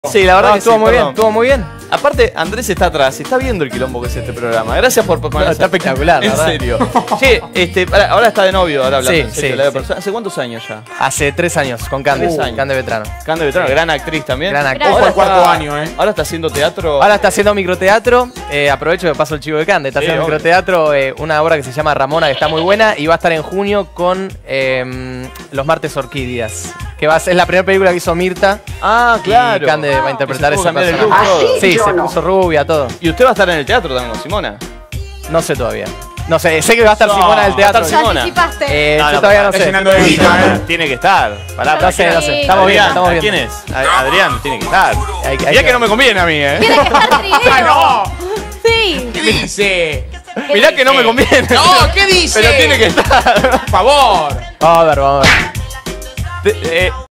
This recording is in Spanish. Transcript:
Sí, la verdad que estuvo sí, muy bien, perdón. estuvo muy bien. Aparte, Andrés está atrás, está viendo el quilombo que es este programa. Gracias por ponerse. Está espectacular, En ¿verdad? serio. Che, ahora está de novio, ahora hablando Sí, en serio, sí, la de sí. persona. ¿Hace cuántos años ya? Hace 3 años, con Cande. 3 años. Cande Vetrano. Cande Vetrano, gran actriz también. Gran actriz. Ojo al cuarto está- año, Ahora está haciendo teatro. Ahora está haciendo microteatro. Aprovecho que paso el chivo de Cande. Está Sí, haciendo obvio. microteatro, una obra que se llama Ramona, que está muy buena. Y va a estar en junio con Los Martes Orquídeas. Que es la primera película que hizo Mirta. Ah, claro. Y Cande va a interpretar Que se ese puso a cambiar el personaje. look, todo. Sí, se puso rubia, todo. Y usted va a estar en el teatro también con Simona. No sé todavía. No sé, sé que va a estar No, Simona del teatro. va a estar Ya Simona. anticipaste. Yo todavía no Está sé. llenando de guita, Tiene que estar. Pará, No sé, no sé. Estamos Adrián, bien, estamos bien. ¿quién es? Adrián, tiene que estar. Hay Mirá que no me conviene a mí, Tiene que estar Trineo. ¡Ah, Sí. ¿Qué dice? Mirá que no me conviene. No, ¿qué dice? Pero tiene que estar. Por favor. Vamos a ver, vamos a ver.